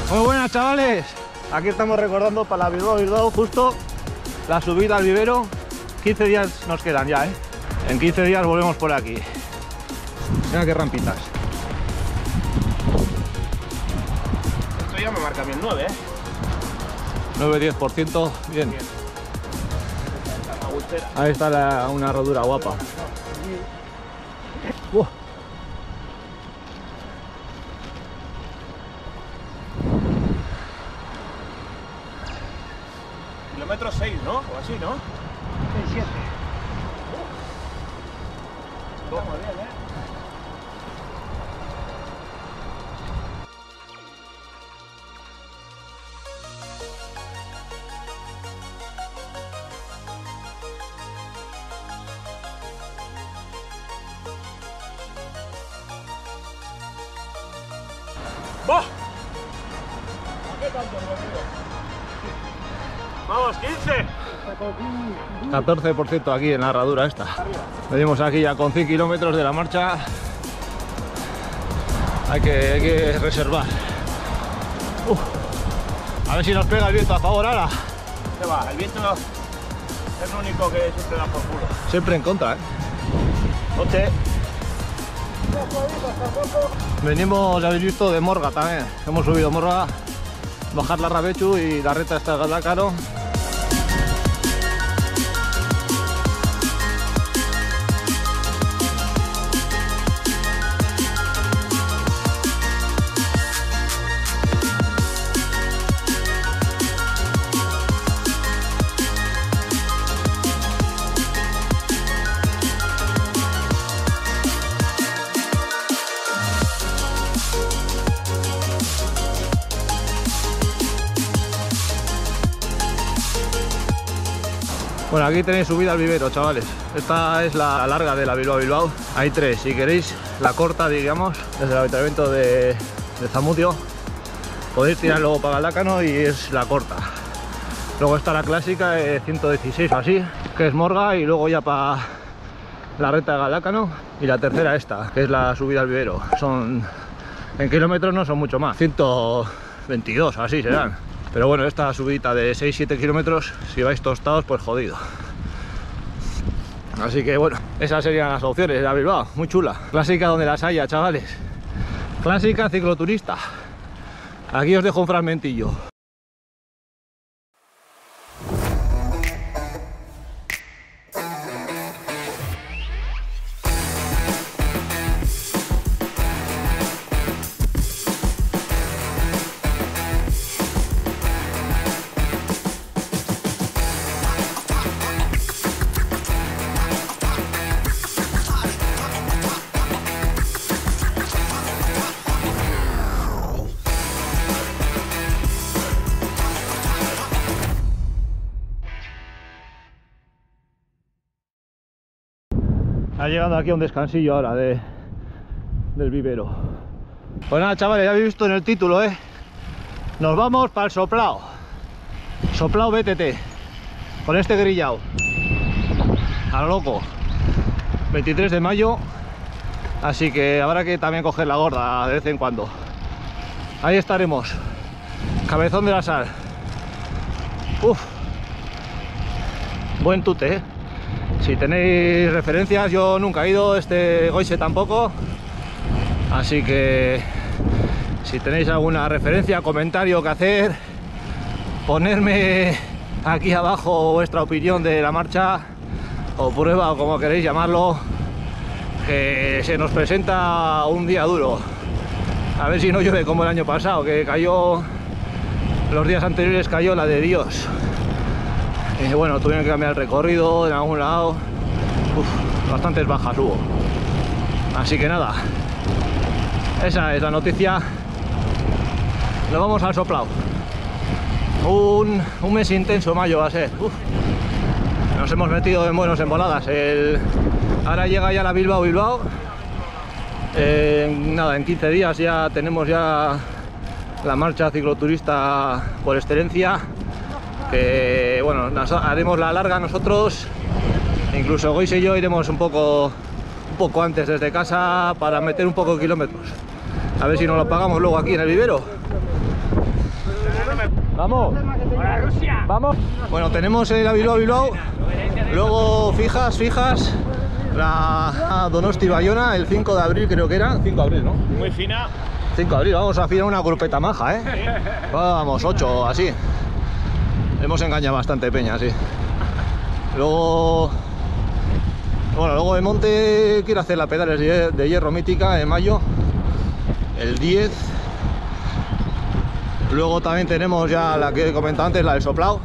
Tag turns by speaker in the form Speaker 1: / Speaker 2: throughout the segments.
Speaker 1: Muy buenas, chavales. Aquí estamos recordando para la Bilbao justo la subida al vivero. 15 días nos quedan ya, ¿eh? En 15 días volvemos por aquí. Mira qué rampitas.
Speaker 2: Esto ya me marca bien 9, ¿eh?
Speaker 1: 9-10%, bien. Ahí está una rodura guapa.
Speaker 2: Kilómetro 6, ¿no? O así, ¿no?
Speaker 3: 6-7.
Speaker 2: Estamos bien, ¿eh? ¡Bah! ¿A qué tanto, amigo? Vamos, 15.
Speaker 1: 14% aquí en la herradura esta. Venimos aquí ya con 100 kilómetros de la marcha. Hay que reservar. A ver si nos pega el viento a favor ahora.
Speaker 2: ¿Qué va? El viento es lo único que siempre da por culo.
Speaker 1: Siempre en contra, ¿eh?
Speaker 2: Noche.
Speaker 1: Venimos, ya habéis visto, de Morga también. Hemos subido Morga, bajar la Rabechu y la recta hasta Galdacano. Bueno, aquí tenéis subida al vivero, chavales. Esta es la larga de la Bilbao. Hay tres, si queréis la corta, digamos, desde el ayuntamiento de Zamudio. Podéis tirar luego para Galdacano y es la corta. Luego está la clásica de 116 o así, que es Morga, y luego ya para la recta de Galdacano. Y la tercera esta, que es la subida al vivero. En kilómetros no son mucho más, 122 o así serán. Pero bueno, esta subidita de 6-7 kilómetros, si vais tostados, pues jodido. Así que bueno, esas serían las opciones de la Bilbao, muy chula. Clásica donde las haya, chavales. Clásica cicloturista. Aquí os dejo un fragmentillo. Ha llegado aquí a un descansillo ahora del vivero. Pues nada, chavales, ya habéis visto en el título, ¿eh? Nos vamos para el Soplao. Soplao BTT. Con este grillao. A lo loco. 23 de mayo. Así que habrá que también coger la gorda de vez en cuando. Ahí estaremos. Cabezón de la Sal. Uf. Buen tute, ¿eh? Si tenéis referencias, yo nunca he ido, este Goise tampoco. Así que si tenéis alguna referencia, comentario que hacer, ponerme aquí abajo vuestra opinión de la marcha o prueba, o como queréis llamarlo, que se nos presenta un día duro. A ver si no llueve como el año pasado, que cayó, los días anteriores cayó la de Dios. Y bueno, tuvieron que cambiar el recorrido en algún lado. Bastantes bajas hubo. Así que nada, esa es la noticia. Nos vamos al Soplao. Un mes intenso, mayo va a ser. Nos hemos metido en buenos emboladas. Ahora llega ya la Bilbao. Nada, en 15 días ya tenemos ya la marcha cicloturista por excelencia. Que bueno, haremos la larga nosotros, incluso Goise y yo iremos un poco antes desde casa para meter un poco de kilómetros, a ver si nos lo pagamos luego aquí en el vivero. Vamos.
Speaker 2: ¡Hola, Rusia!
Speaker 1: Vamos. Bueno, tenemos el Bilbao. Luego fijas. La Donosti-Bayona, el 5 de abril creo que era. 5 de abril, ¿no?
Speaker 2: Muy fina.
Speaker 1: 5 de abril, vamos a afinar una grupeta maja, ¿eh? Vamos, 8, así. Hemos engañado bastante peña, sí. Luego... Bueno, luego de monte quiero hacer la pedales de hierro mítica en mayo. El 10. Luego también tenemos ya la que he comentado antes, la del soplao.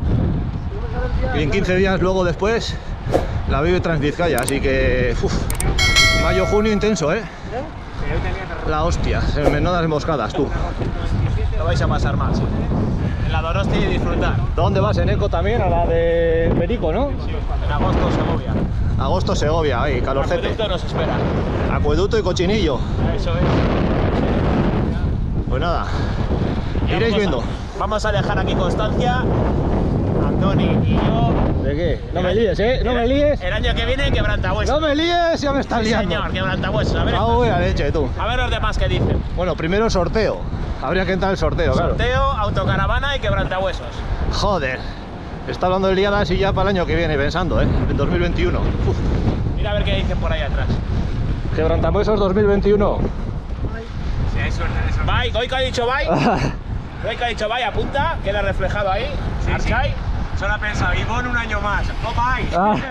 Speaker 1: Y en 15 días luego después, la Vive Transvizcaya, así que... Mayo, junio intenso, ¿eh? La hostia, menudas emboscadas, tú.
Speaker 2: Lo vais a pasar mal, sí. En la Donosti disfrutar.
Speaker 1: ¿Dónde vas? ¿En Eco también? A la de Perico, ¿no?
Speaker 2: En agosto, Segovia.
Speaker 1: Agosto, Segovia, ahí, calorcete.
Speaker 2: Acueducto nos espera.
Speaker 1: Acueducto y cochinillo.
Speaker 2: Eso es.
Speaker 1: Pues nada,
Speaker 2: Ya
Speaker 1: iréis viendo.
Speaker 2: Vamos a dejar aquí constancia. Antoni y yo.
Speaker 1: ¿De qué? No me líes, ¿eh? No me líes.
Speaker 2: El año que viene quebrantahuesos.
Speaker 1: No me líes, ya me estás
Speaker 2: Sí,
Speaker 1: liando.
Speaker 2: señor, quebrantahuesos. A ver,
Speaker 1: Ah, la leche, tú.
Speaker 2: a ver los demás que dicen.
Speaker 1: Bueno, primero sorteo. Habría que entrar el sorteo, claro.
Speaker 2: Sorteo, autocaravana y quebrantahuesos.
Speaker 1: Joder. Está hablando de liadas y ya para el año que viene pensando, ¿eh? En 2021. Uf.
Speaker 2: Mira a ver qué dicen por ahí atrás.
Speaker 1: Quebrantahuesos 2021.
Speaker 2: Si hay suerte de eso. Bye, Goico ha dicho bye. Goico ha dicho bye, apunta, queda reflejado ahí. Sí, Archai. Sí. Solo ha pensado, Ivonne un año más. Oh, bye.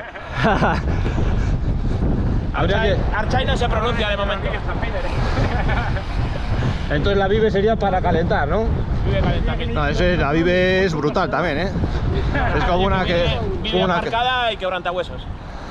Speaker 2: Archai no se pronuncia de momento.
Speaker 1: Entonces la Vive sería para calentar, ¿no?
Speaker 2: Vive calentamiento.
Speaker 1: No, la Vive es brutal también, ¿eh? Es como una que...
Speaker 2: Vive marcada y quebrantahuesos.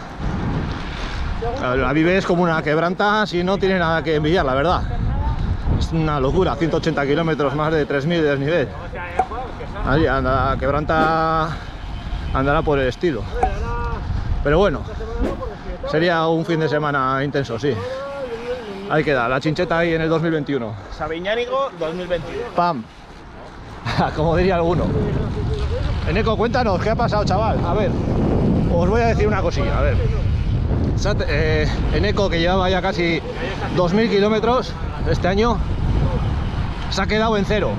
Speaker 1: La Vive es como una quebranta, si no tiene nada que envidiar, la verdad. Es una locura, 180 kilómetros, más de 3000 de desnivel. Allí anda, quebranta andará por el estilo. Pero bueno, sería un fin de semana intenso, sí. Ahí queda, la chincheta ahí en el 2021.
Speaker 2: Sabiñánigo 2021.
Speaker 1: ¡Pam! Como diría alguno. Eneco, cuéntanos, ¿qué ha pasado, chaval? A ver, os voy a decir una cosilla, a ver. Eneco, que llevaba ya casi 2000 kilómetros este año, se ha quedado en 0.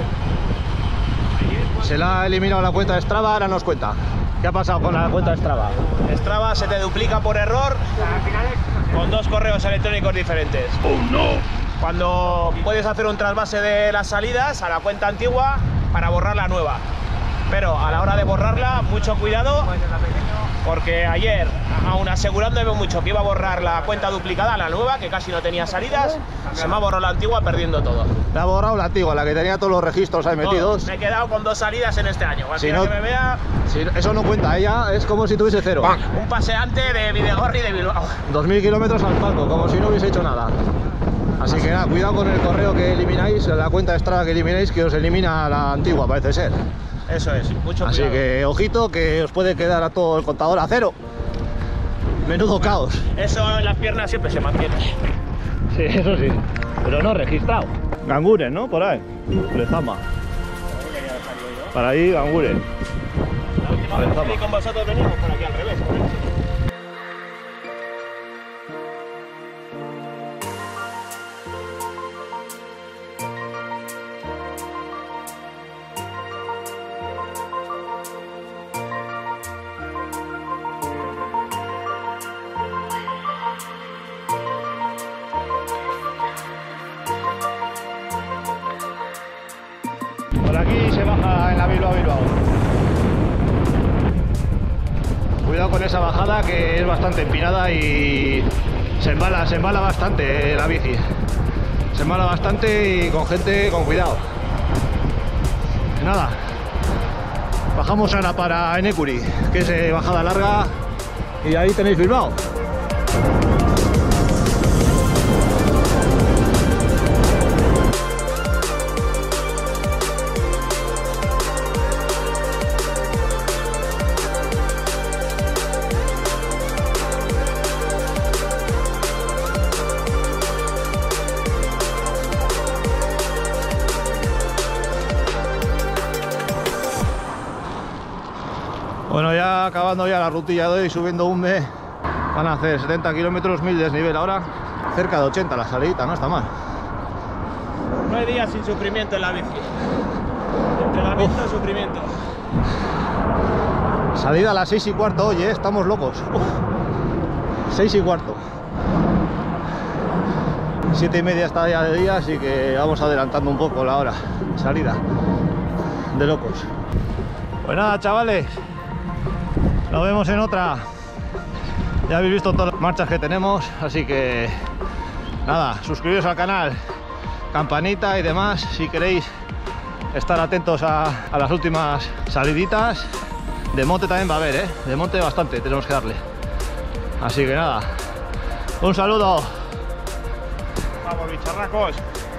Speaker 1: Se la ha eliminado la cuenta de Strava, ahora nos cuenta. ¿Qué ha pasado con la cuenta de Strava?
Speaker 2: Strava se te duplica por error con 2 correos electrónicos diferentes. ¡Oh, no! Cuando puedes hacer un trasvase de las salidas a la cuenta antigua para borrar la nueva. Pero a la hora de borrarla, mucho cuidado, porque ayer, aún asegurándome mucho que iba a borrar la cuenta duplicada, la nueva, que casi no tenía salidas, se me ha borrado la antigua perdiendo todo.
Speaker 1: Te ha borrado la antigua, la que tenía todos los registros ahí metidos.
Speaker 2: Me he quedado con 2 salidas en este año.
Speaker 1: Si no,
Speaker 2: que me vea...
Speaker 1: si eso no cuenta, ella es como si tuviese 0.
Speaker 2: Un paseante de Videgorri de Bilbao.
Speaker 1: 2000 kilómetros al palco, como si no hubiese hecho nada. Así que nada, cuidado con el correo que elimináis, la cuenta de Strava que elimináis, que os elimina la antigua, parece ser.
Speaker 2: Eso es, mucho
Speaker 1: Así
Speaker 2: cuidado.
Speaker 1: que ojito, que os puede quedar a todo el contador a 0. Menudo caos.
Speaker 2: Eso en las piernas siempre se mantiene.
Speaker 1: Sí, eso sí, pero no registrado. Ganguren, ¿no? Por ahí. Lezama. Para ahí, Ganguren.
Speaker 2: La última vez que con vosotros veníamos por aquí al revés.
Speaker 1: Por aquí se baja en la Bilbao. Cuidado con esa bajada, que es bastante empinada y se embala bastante la bici. Se embala bastante y con gente con cuidado. Nada, bajamos ahora para Enekuri, que es bajada larga, y ahí tenéis Bilbao. Bueno, ya acabando ya la rutilla de hoy, subiendo un mes, van a hacer 70 kilómetros, 1000 desnivel ahora, cerca de 80 la salidita, no está mal.
Speaker 2: 9 días sin sufrimiento en la bici. Entrenamiento, sufrimiento.
Speaker 1: Salida a las 6:15 hoy, estamos locos. 6:15. 7:30 está ya de día, así que vamos adelantando un poco la hora. Salida de locos. Pues nada, chavales, nos vemos en otra. Ya habéis visto todas las marchas que tenemos, así que nada, suscribiros al canal, campanita y demás si queréis estar atentos a las últimas saliditas. De monte también va a haber, de monte bastante tenemos que darle. Así que nada, un saludo.
Speaker 2: Vamos, bicharracos.